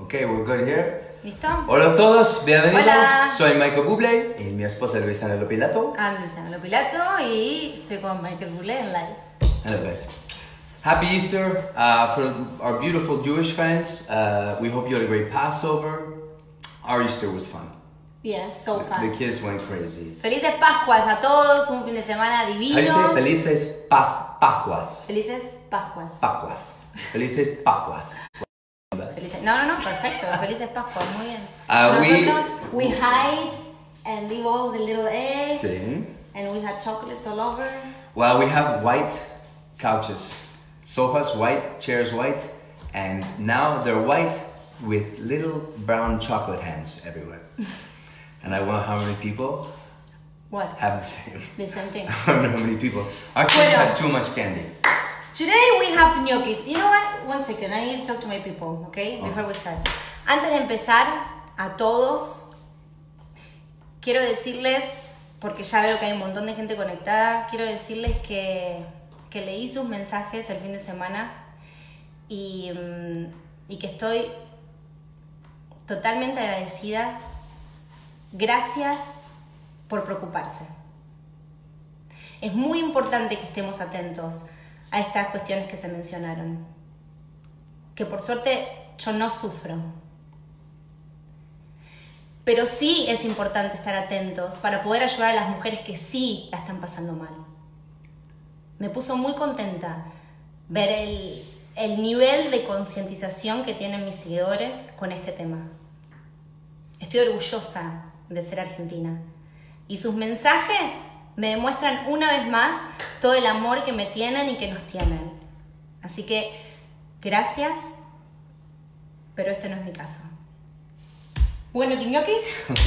Okay, we're good here. ¿Listo? Hola a todos, bienvenidos. Hola. Soy Michael Bublé y mi esposa Luisana Lopilato. I'm Luisana Lopilato y estoy con Michael Bublé en live. Hello guys. Happy Easter for our beautiful Jewish friends. We hope you had a great Passover. Our Easter was fun. Yes, so fun. The kids went crazy. Felices Pascuas a todos, un fin de semana divino. How do you say felices Pascuas? Felices Pascuas. Pascuas. Felices Pascuas. No, perfecto. Felices Pascuas, muy bien. We we hide and leave all the little eggs. Sí. And we had chocolates all over. Well, we have white couches. Sofas white, chairs white, and now they're white with little brown chocolate hands everywhere. And I wonder how many people What? have the same. The same thing. I don't know how many people. Our kids had too much candy. Today we have gnocchis. You know what? One second, I need to talk to my people, okay? Before we start. Antes de empezar, a todos, quiero decirles, porque ya veo que hay un montón de gente conectada, quiero decirles que leí sus mensajes el fin de semana y que estoy totalmente agradecida. Gracias por preocuparse. Es muy importante que estemos atentos a estas cuestiones que se mencionaron. Que por suerte yo no sufro. Pero sí es importante estar atentos para poder ayudar a las mujeres que sí la están pasando mal. Me puso muy contenta ver el nivel de concientización que tienen mis seguidores con este tema. Estoy orgullosa de ser argentina. Y sus mensajes me demuestran una vez más todo el amor que me tienen y que nos tienen. Así que, gracias, pero este no es mi caso. Bueno, ¿ñoquis?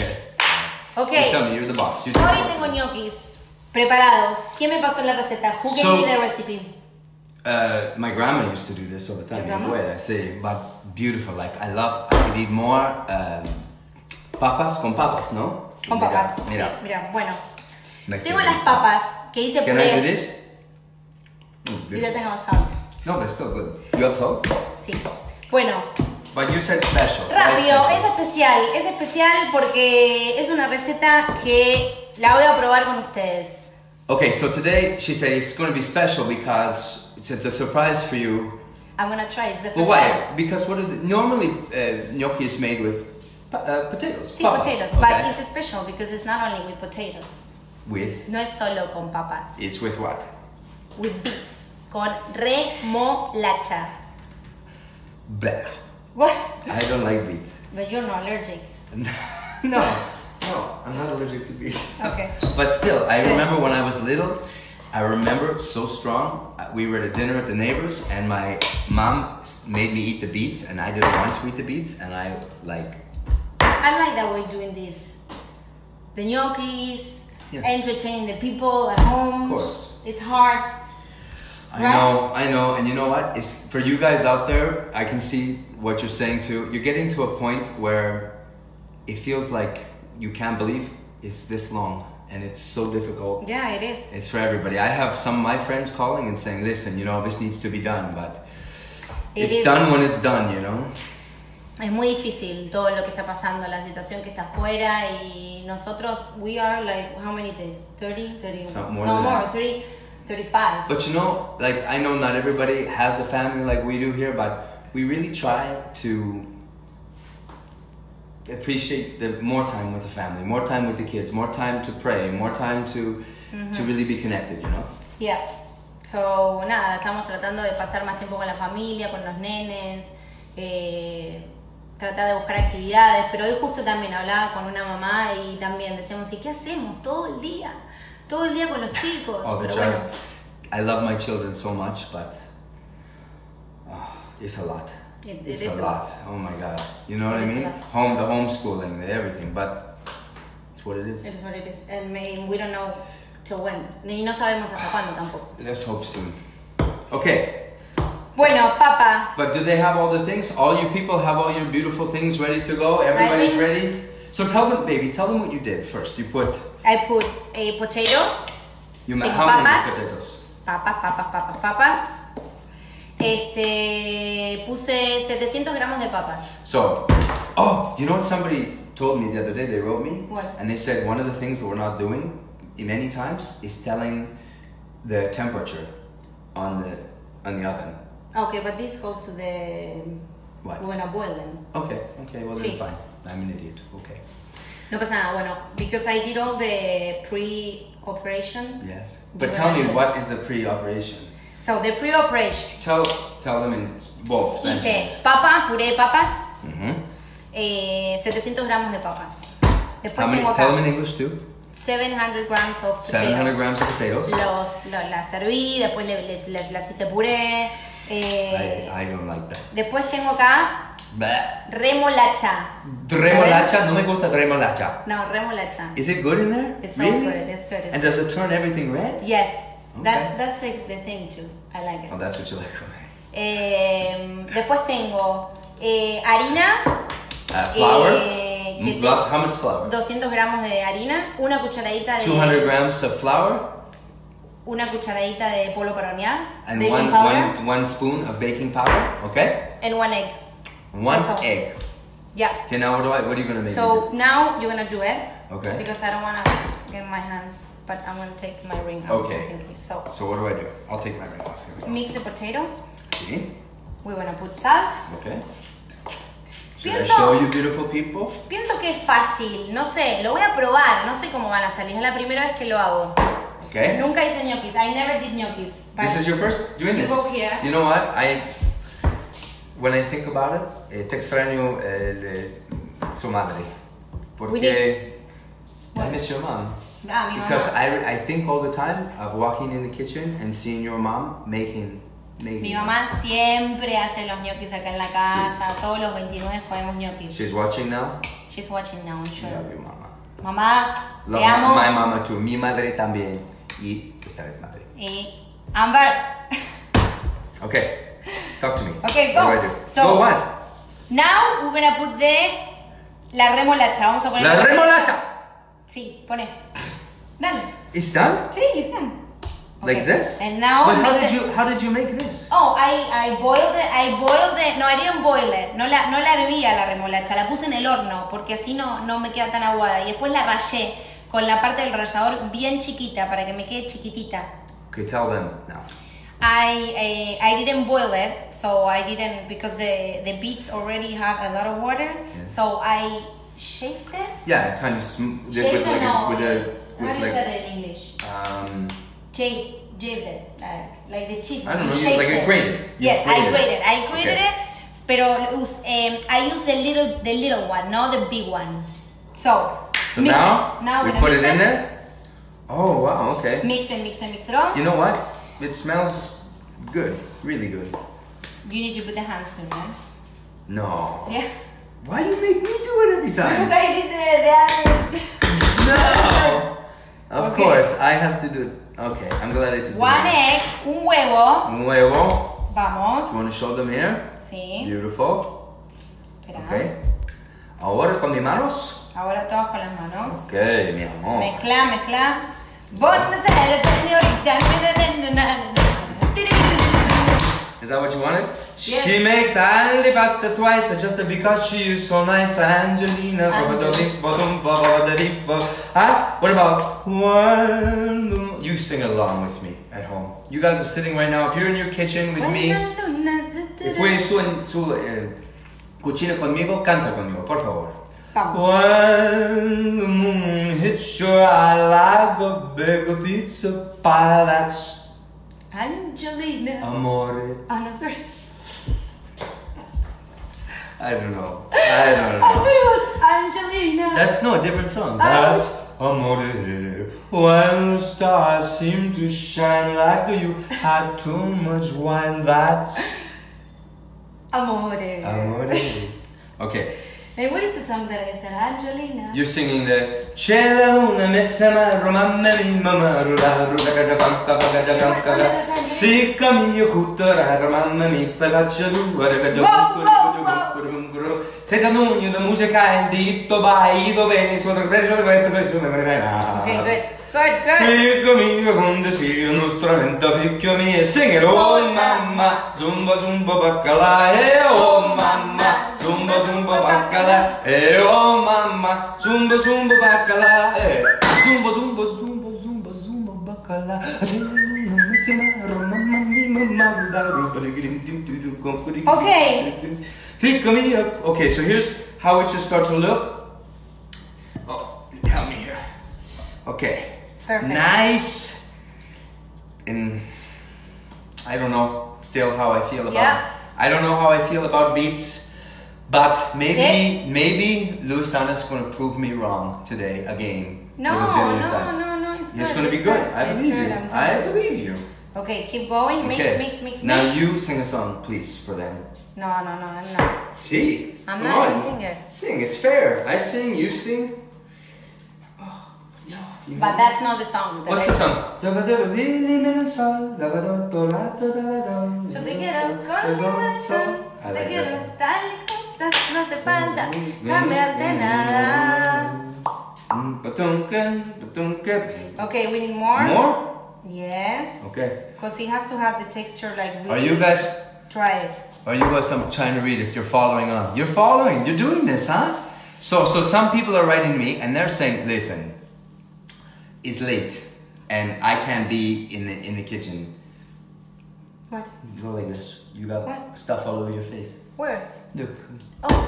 Okay. Tell me, you're the boss. You Hoy tengo ñoquis preparados. ¿Quién me pasó la receta? Who gave me the recipe? My grandma used to do this all the time. Your grandma? Anyway, I say, but beautiful. Like I could eat more papas con papas, ¿no? Con papas. Mira. Sí, mira, bueno. Me Tengo quiero. las papas que hice Can I do puré. this? Y le tengo sal. No, but still good. You have salt? Sí. Bueno, But you said special. rápido, Why special? es especial porque es una receta que la voy a probar con ustedes. Okay, so today she said it's going to be special because it's a surprise for you. I'm gonna try it. It's the But first why? time. Because normally gnocchi is made with potatoes. Sí, papas, potatoes, okay? but it's special because it's not only with potatoes. With? No es solo con papas. It's with what? With beets. Con remolacha. Bleh. What? I don't like beets. But you're not allergic. No, I'm not allergic to beets. Okay. But still, I remember when I was little, I remember so strong. We were at a dinner at the neighbors, and my mom made me eat the beets, and I didn't want to eat the beets, and I like that we're doing this. The gnocchis, Yeah. entertaining the people at home. Of course. It's hard. I know, and you know what? It's for you guys out there. I can see what you're saying too. You're getting to a point where it feels like you can't believe it's this long, and it's so difficult. Yeah, it is. It's for everybody. I have some of my friends calling and saying, "Listen, this needs to be done," but it's done when it's done, Es muy difícil todo lo que está pasando, la situación que está afuera y nosotros, we are like, how many days? 30? 30? Some more no, than more, that. 30, 35. But like I know not everybody has the family like we do here, but we really try to appreciate the more time with the family, more time with the kids, more time to pray, more time to really be connected, Yeah. So, nada, estamos tratando de pasar más tiempo con la familia, con los nenes, tratar de buscar actividades, pero hoy justo también hablaba con una mamá y también decíamos, ¿y qué hacemos todo el día? Todo el día con los chicos. Oh, the pero child. bueno, I love my children so much, but it's a lot. It It's is a a lot. Oh my God. You know what I It is a mean? lot. The homeschooling, the everything, but it's what it is. it is what it is. And we don't know till when. Y no sabemos hasta cuándo tampoco. Let's hope soon. Okay. Bueno, papa. But do they have all the things? All you people have all your beautiful things ready to go? Everybody's think- ready? So tell them what you did first. You put... I put potatoes. How Tengo many papas. potatoes? Papas. Puse 700 gramos de papas. So, oh, you know what somebody told me the other day? They wrote me. What? And they said one of the things that we're not doing many times is telling the temperature on the oven. Okay, but this goes to the... What? We're gonna boil them. Okay, well then Sí. fine. I'm an idiot. Okay. No pasa nada, bueno, because I did all the pre-operation. Yes. You But wanna tell me, do it? what is the pre-operation? So, the pre-operation. Tell them in both. Hice papa, puré de papas, Mm-hmm. 700 gramos de papas. Después How many? tengo Tell acá them in English too. 700 grams of potatoes. 700 grams of potatoes. Las serví, después las hice puré. I don't like that. Después tengo acá Bleh. remolacha. Remolacha, no me gusta remolacha. No, remolacha. Is it good in there? It's so really? good, it's good. And does it turn everything red? Yes, Okay. that's the thing too. I like it. Oh, that's what you like. Okay. Después tengo harina. Flour. Que How much flour? 200 gramos de harina, una cucharadita de 200 grams of flour una cucharadita de polvo para hornear, and baking powder, one spoon of baking powder. Okay. and 1 egg. One That's all. egg. Yeah. Okay. Now what are you gonna make? So now you're gonna do it. Okay. Because I don't wanna get my hands, but I'm gonna take my ring out Okay. just in case. So So what do I do? I'll take my ring off. Here we go. mix the potatoes. See? We're gonna put salt. Okay. Should I Pienso- show you beautiful people? Pienso que es fácil, no sé, lo voy a probar, no sé cómo van a salir, es la primera vez que lo hago. Okay. Nunca hice ñoquis, I never did ñoquis. but This is your first doing you this. go here. You know what? When I think about it, te extraño su madre, porque I miss your mom. Ah, mi Because mamá. I think all the time of walking in the kitchen and seeing your mom making. Mi mamá siempre hace los ñoquis acá en la casa, todos los 29 comemos ñoquis. She's watching now. She's watching now, I'm sure. Love you, mama. Mamá, Love te amo. my mama too. Mi madre también. Y esta es madre. Y Amber. Okay. Talk to me. Okay, What go. do I do? So- Go what? Now we're gonna put la remolacha. Vamos a poner La remolacha. Sí, pone. Dale. It's done? Sí, it's done. Like Okay. this? And now But mix it. how did you make this? Oh, I boiled it. No, I didn't boil it. No la hervía la remolacha, la puse en el horno porque así no me queda tan aguada. Y después la rallé con la parte del rallador bien chiquita para que me quede chiquitita. Okay, tell them now. I didn't boil it, so I didn't because the beets already have a lot of water. Yes. So I shaved it. Yeah, kind of Shaved it, no. How do you like say it in English? Shaved it, like the cheese. I don't know, Shaved like you it. grated. You Yes, I grated it. grated Okay. it, pero I used the little one, not the big one. So mix now, it. Now we we're put gonna it mix in there. Oh wow, okay. Mix it all. You know what? It smells good, really good. You need to put the hands soon, yeah? No. Yeah. Why do you make me do it every time? Because I did the other. No. Of Okay. course, I have to do it. Okay, I'm glad I did One egg, un huevo. Un huevo. You Vamos. want to show them here? Sí. Beautiful. Espera. Okay. Ahora con mis manos. Ahora todos con las manos. Okay, mi amor. Mezcla. Buenos Aires, señorita. Is that what you wanted? Yes. She makes all the pasta twice just because she is so nice, Angelina. Huh? What about one? You sing along with me at home. You guys are sitting right now. If you're in your kitchen with me, if fue su cucina conmigo, canta conmigo, por favor. Vamos. When the moon hits your eye like a bag of pizza pie, that's Angelina. amore. Ah, no, sorry. I don't know. I thought it was Angelina. That's no, a different song. That's amore. When the stars seem to shine like you had too much wine, that's Amore. amore. Okay, Hey, what is the song that I said? Angelina. you're singing the C'è la luna mezza ma mamma mia mamma ruda ruda kada panka kada panka Ficca mio cuttara mamma mia pelaccia dura kada Sei da nugno da musica in ditto vai dove sono preso le Okay, good. Good, good. Amico mio con desiderio uno strumento figlio mio sing it oh mamma zumba zumba baccalà oh mamma zumba zumba baccalà oh mamma zumba zumba baccalà zumba zumba zumba zumba zumba baccalà Okay. Okay, so here's how it should start to look. Oh, help me here. Okay. Perfect. Nice. And I don't know still how I feel about Yeah. I don't know how I feel about beats, but Okay. maybe Luisana's gonna prove me wrong today again. No, for the billionth time. no, it's good. It's gonna be good. I It's believe good, you. I'm I telling you. believe you. Okay, keep going. Mix, Okay. mix. Now you sing a song, please, for them. No, I'm not. See? I'm Come not on. a singer. Sing, it's fair. I sing, you sing. Oh, no. You But that's not the song. What's the song? Yo te quiero con mi corazón, I yo te like quiero that tal y como estás, no hace falta cambiarte nada. Okay, we need more. More? Yes. Okay. Because it has to have the texture like really Are you guys dry. I'm trying to read if you're following on. You're following, you're doing this, huh? So some people are writing me and they're saying, listen, it's late and I can't be in the kitchen. What? Go like this. You got What? stuff all over your face. Where? Look. Oh.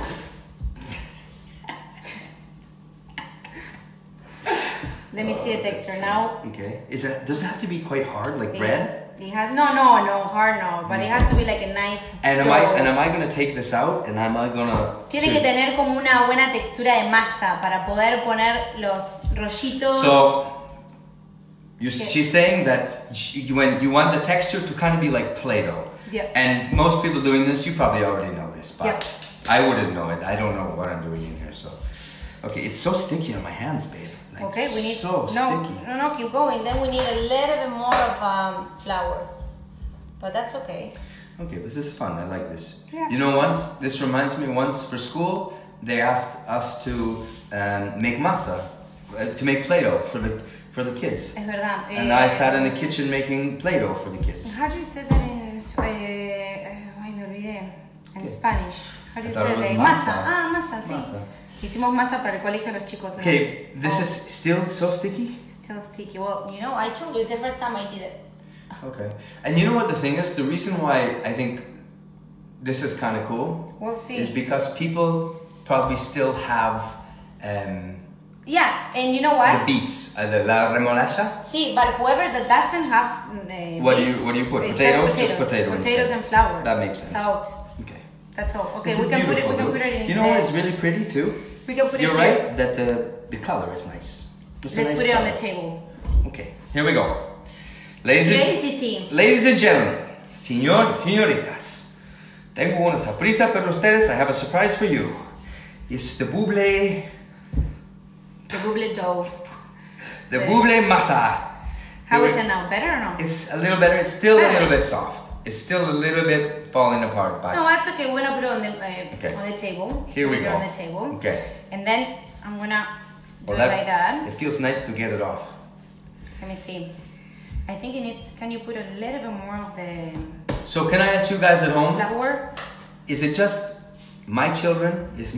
Let me see the texture now. Okay. Does it have to be quite hard, like bread? It has no, hard no, but it has to be like a nice And dough. am I gonna take this out and am I gonna Tiene que tener como una buena textura de masa para poder poner los rollitos. So she's saying that when you want the texture to kind of be like Play-Doh. Yeah. And most people doing this, you probably already know this, but Yeah. I wouldn't know it. I don't know what I'm doing in here, so. Okay, it's so sticky on my hands, babe. Like, Okay, we need so sticky. No, keep going. Then we need a little bit more of flour, but that's okay. Okay, this is fun. I like this. Yeah. You know, this reminds me. Once for school, they asked us to make masa, to make Play-Doh for the kids. Es verdad. And I sat in the kitchen making Play-Doh for the kids. How do you say that in? Ay, me olvidé. In Okay. Spanish. How do I you thought say it was that? masa. Masa, sí. Masa. Hicimos masa para el colegio de los chicos. Okay, this Oh, is still so sticky. still sticky. Well, you know, I told you it's the first time I did it. Okay. And you know what the thing is? The reason why I think this is kind of cool We'll see. is because people probably still have Yeah, and you know the what? beets, la remolacha. See, but whoever that doesn't have What do beets, you put? just Potatoes? Just potato Potatoes instead. and flour. That makes sense. Salt. Okay. That's all. Okay, This we is can put it. beautiful, We can dude. put it in. You know what is really pretty too? We can put You're it here. right that the color is nice. It's a Let's nice put it on the color. table. Okay, here we go. Ladies Sí. Ladies and gentlemen, señoritas, tengo una sorpresa para ustedes. I have a surprise for you. It's the buble dough. The buble masa. How is it now? Better or no? It's a little better. It's still a Better. little bit soft. It's still a little bit falling apart. But No, that's okay. We're gonna put it on the Okay. on the table. Here we Put it go. on the table. Okay. And then I'm gonna do Well, it like that. It feels nice to get it off. Let me see. I think it needs. Can you put a little bit more of the So can I ask you guys at home? flour? Is it just my children? Is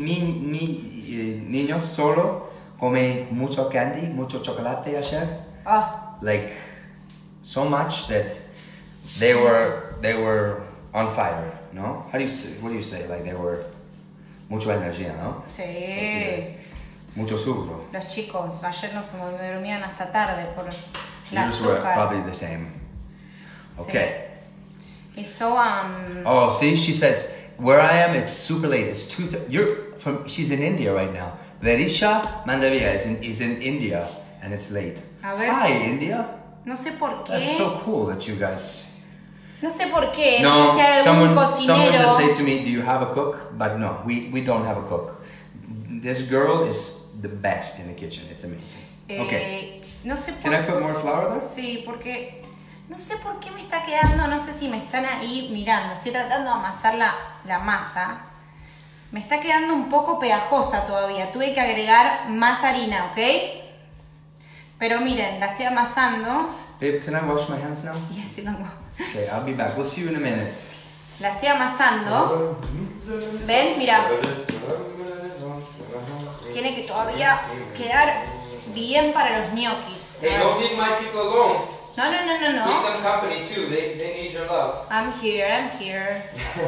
niños solo come mucho candy, mucho chocolate ayer? Oh, Like so much that they were on fire, no? How do you say? What do you say? Like they were mucho energía, no? sí. Mucho sucro. Los chicos ayer no se me dormían hasta tarde por la Yours were azúcar. probably the same. Okay. It's so Oh, see, she says where I am, it's super late. It's 2:30. You're from. She's in India right now. Verisha Mandavia is in India, and it's late. A ver. Hi, India. no sé por qué. That's so cool that you guys. No sé por qué. No, sé si hay algún someone cocinero. just said to me, "Do you have a cook?" But no, we don't have a cook. This girl is the best in the kitchen. It's amazing. Okay. No sé Can I put more flour there? Sí, porque no sé por qué me está quedando, no sé si me están ahí mirando. Estoy tratando de amasar la masa. Me está quedando un poco pegajosa todavía. Tuve que agregar más harina, ¿ok? Pero miren, la estoy amasando. Babe, can I wash my hands now? Yes, you can go. Okay, I'll be back. We'll see you in a minute. La estoy amasando. ¿Ven? Mira. Tiene que todavía quedar bien para los ñoquis. Hey, don't leave my people alone. No. Keep them company too. They need your love. I'm here.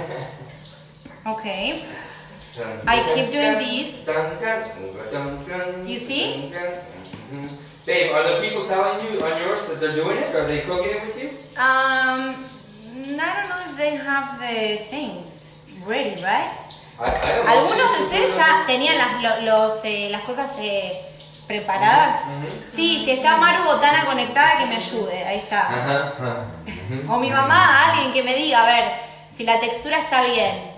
Okay. I keep doing this. You see? Babe, are the people telling you on yours that they're doing it? Are they cooking it with you? I don't know if they have the things ready, right? I don't know. ¿Algunos de ustedes ya tenían las cosas preparadas? Sí, si está Maru Botana conectada, que me ayude. Ahí está. O mi mamá, alguien que me diga, a ver, si la textura está bien.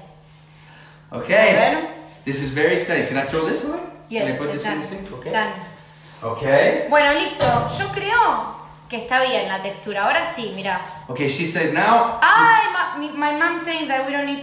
Okay. This is very exciting. Can I throw this away? Yes, Can I put this in done. the sink? Okay. Done. Okay. Bueno, listo. Yo creo que está bien la textura. Ahora sí, mira. Okay, she says now My mom saying that we don't need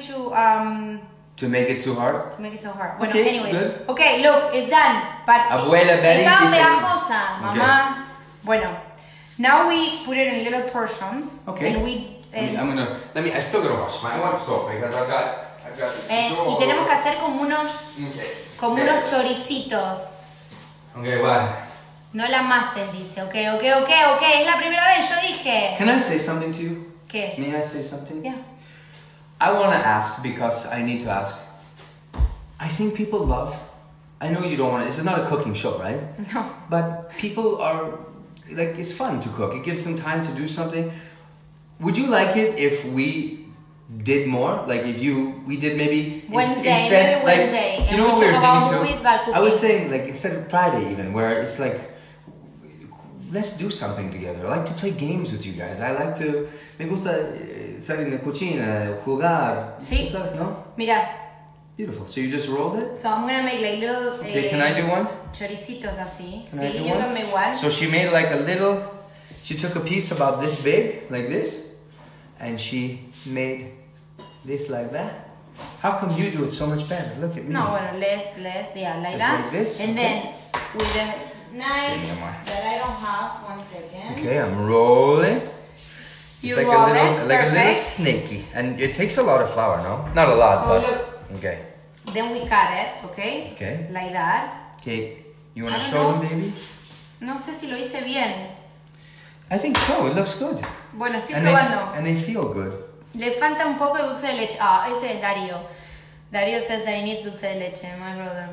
to make it too hard. to make it so hard. Bueno, Okay, anyways. good. Okay, look, it's done. But Abuela Betty estaba dice- pegajosa, Okay. mamá. Bueno, now we put it in little portions. Okay. And we, I still gotta wash mine. I want soap because I've got y tenemos que hacer como unos Okay. choricitos. Okay, what? No la mases, dice. Ok. Es la primera vez, yo dije. Can I say something to you? ¿Qué? May I say something? Yeah. I want to ask because I need to ask. I think people love. I know you don't want to. This is not a cooking show, right? No. But people are like, it's fun to cook. It gives them time to do something. Would you like it if we did more? Like if we did maybe Wednesday, instead, maybe like, Wednesday, you and know we what we were talk about thinking movies too? while I was cooking. saying like instead of Friday even, where it's like, let's do something together. I like to play games with you guys. I like to. Me gusta estar en la cocina, jugar. Sí. ¿Sabes, no? Mira, Beautiful. So you just rolled it? so I'm gonna make like little Okay, can I do one? choricitos así. Can I Sí, do you one? can make one. So she made like a little. She took a piece about this big, like this, and she made this like that. How come you do it so much better? Look at me. No, bueno, less, yeah, like Just that. like this, And okay. then with the knife Give me a mark. that I don't have, 1 second. Okay, I'm rolling. You It's like roll a little, it, like a little perfect. snaky, and it takes a lot of flour, no? Not a lot, So but look. okay. Then we cut it, okay? Okay. Like that. Okay, you wanna I don't show know. them, baby? No sé si lo hice bien. I think so. It looks good. Bueno, estoy And probando. they feel good. Le falta un poco de dulce de leche. Ah, ese es Darío. Darío says that he needs dulce de leche, my brother.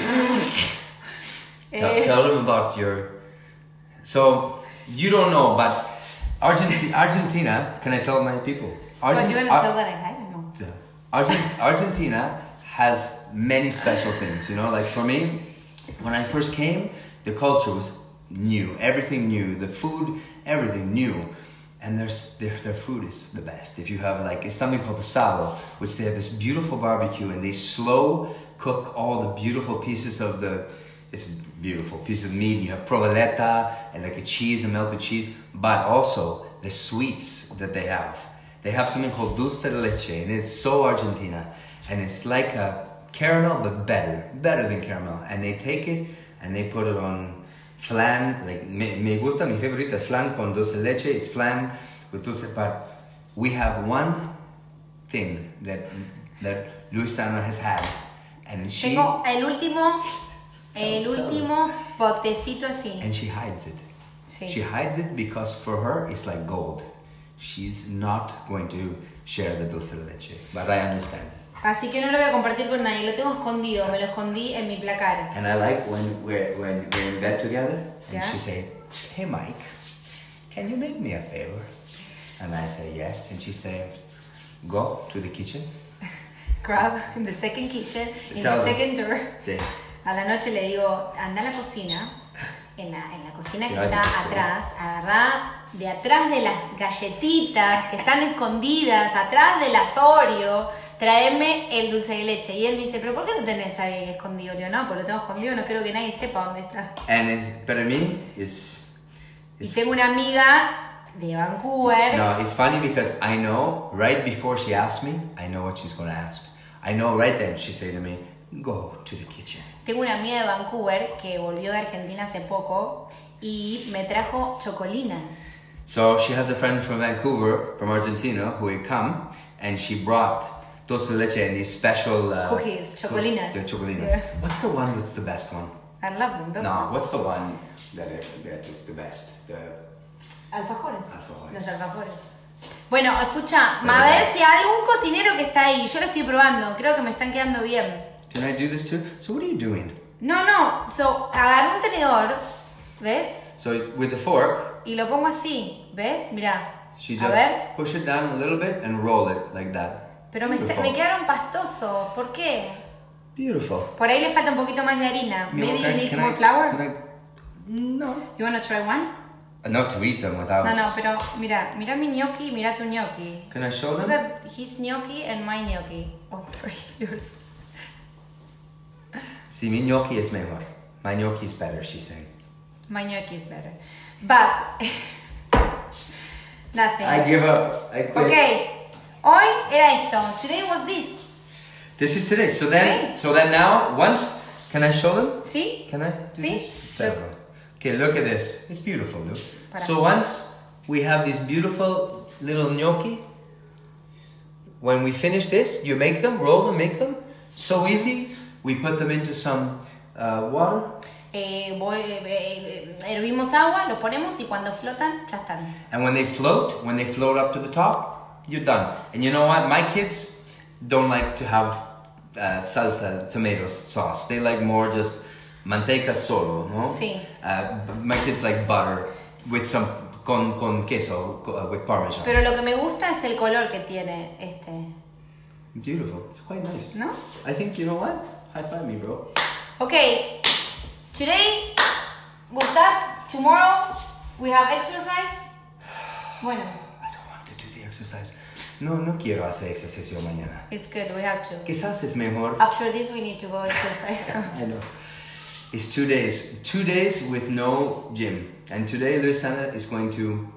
Tell them about your. So you don't know, but Argentina. Can I tell my people? But you want to tell that I don't know. Argentina has many special things. You know, like for me, when I first came, the culture was new. Everything new. The food, everything new. And their food is the best. If you have like, it's something called asado, which they have this beautiful barbecue and they slow cook all the beautiful pieces of it's beautiful piece of meat. You have provoleta and like a cheese, a melted cheese, but also the sweets that they have. They have something called dulce de leche, and it's so Argentina. And it's like a caramel, but better than caramel. And they take it and they put it on flan. Like me gusta, mi favorita es flan con dulce de leche. It's flan with dulce, but we have one thing that Luisana has had, and she Tengo el último potecito así. and she hides it. Sí. She hides it because for her it's like gold. She's not going to share the dulce de leche, but I understand. Así que no lo voy a compartir con nadie, lo tengo escondido, me lo escondí en mi placar. And I like when we're in bed together, and Yeah. she say, "Hey Mike, can you make me a favor?" And I say yes, and she say, "Go to the kitchen." Grab in the second kitchen, in Tell the them. second door. Sí. A la noche le digo, anda a la cocina, en la cocina que Yeah, está I think so. atrás, agarrá de atrás de las galletitas que están escondidas, atrás del Oreo, traeme el dulce de leche. Y él me dice, pero ¿por qué no tenés ahí escondido? Yo no, porque lo tengo escondido, no quiero que nadie sepa dónde está. And para mí it's Y tengo una amiga de Vancouver. no, it's funny because I know right before she asks me, I know what she's going to ask. I know right then she said to me, go to the kitchen. Tengo una amiga de Vancouver que volvió de Argentina hace poco y me trajo chocolinas. So she has a friend from Vancouver, from Argentina, who had come, and she brought dulce de leche and these special cookies, chocolinas. The chocolinas. Yeah. What's the one that's the best one? I love them. Those No, ones. what's the one that is the best? The Alfajores. Alfajores. Los alfajores. Bueno, escucha, a ver si hay algún cocinero que está ahí. Yo lo estoy probando, creo que me están quedando bien. Can I do this too? So what are you doing? No. So, agarro un tenedor, ¿ves? So with the fork, Y lo pongo así, ¿ves? Mirá. she A just ver. push it down a little bit and roll it like that. Pero me Beautiful. quedaron pastosos. ¿Por qué? Beautiful. Por ahí le falta un poquito más de harina. You know, Maybe you need can more I- flour. can I- No. You wanna try one? Not to eat them without. No, pero mira mi gnocchi, mira tu gnocchi. Can I show Look them? at his gnocchi and my gnocchi. Oh, sorry, yours. See, mi gnocchi is mejor. My gnocchi is better, she's saying. My gnocchi is better. But, nothing. I give up. I quit. Ok, hoy era esto. Today was this. This is today. So then now, once, can I show them? ¿Sí? Can I? Do Sí. this? There we go. Okay, look at this. It's beautiful, look. Para. So once we have these beautiful little gnocchi, when we finish this, you make them, roll them, make them. So easy. We put them into some water. Hervimos agua, los ponemos y cuando flotan, ya están. And when they float up to the top, you're done. And you know what? My kids don't like to have salsa, tomato sauce. They like more just manteca solo, no? Sí. My kids like butter with some con queso, with parmesan. Pero lo que me gusta es el color que tiene este. Beautiful. It's quite nice. ¿No? I think, you know what? High five me, bro. Okay, today was that. Tomorrow we have exercise. Bueno, I don't want to do the exercise. No quiero hacer ejercicio mañana. it's good, we have to. Quizás es mejor. After this we need to go exercise. I know. It's 2 days. 2 days with no gym. And today Luisana is going to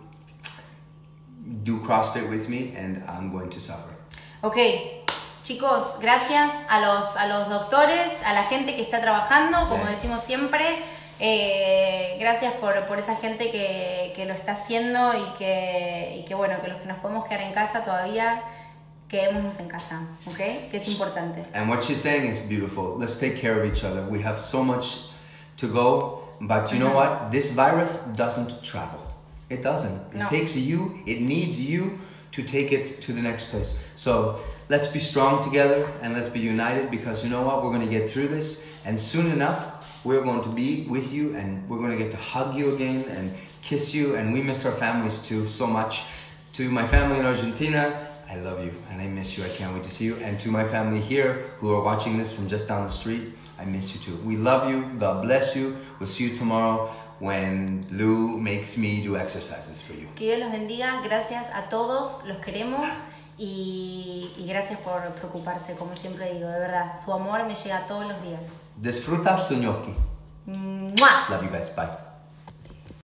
do CrossFit with me and I'm going to suffer. Ok, chicos, gracias a los doctores, a la gente que está trabajando, como Yes. decimos siempre. Gracias por esa gente que lo está haciendo y que bueno, que los que nos podemos quedar en casa todavía, quedémonos en casa, ¿ok? Que es importante. And what she's saying is beautiful. Let's take care of each other. We have so much to go, but you know what? This virus doesn't travel. It doesn't. It No. takes you, it needs you to take it to the next place. So let's be strong together and let's be united because you know what? We're going to get through this and soon enough we're going to be with you and we're going to get to hug you again and kiss you and we miss our families too so much. To my family in Argentina, I love you and I miss you. I can't wait to see you. And to my family here who are watching this from just down the street, I miss you too. We love you. God bless you. We'll see you tomorrow when Lou makes me do exercises for you. Que Dios los bendiga, gracias a todos, los queremos y gracias por preocuparse, como siempre digo, de verdad. Su amor me llega todos los días. Disfruta su gnocchi. ¡Mua! Love you guys. Bye.